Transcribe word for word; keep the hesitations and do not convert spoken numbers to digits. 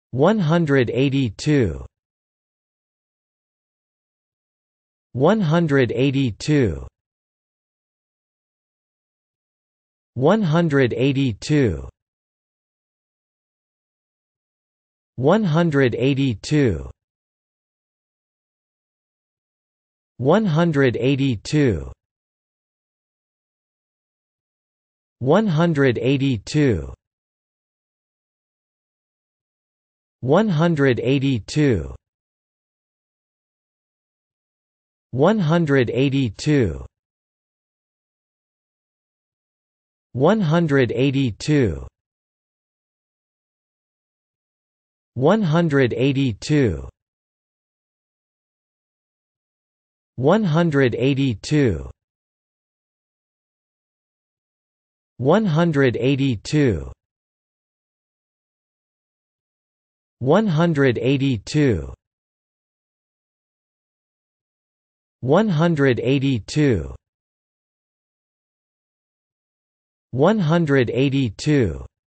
one hundred eighty-two, one hundred eighty-two, one hundred eighty-two, one hundred eighty-two, one hundred eighty-two, one hundred eighty-two, one hundred eighty-two, one hundred eighty-two, one hundred eighty-two, one hundred eighty-two, one hundred eighty-two, one hundred eighty-two, one hundred eighty-two, one hundred eighty-two, one hundred eighty-two,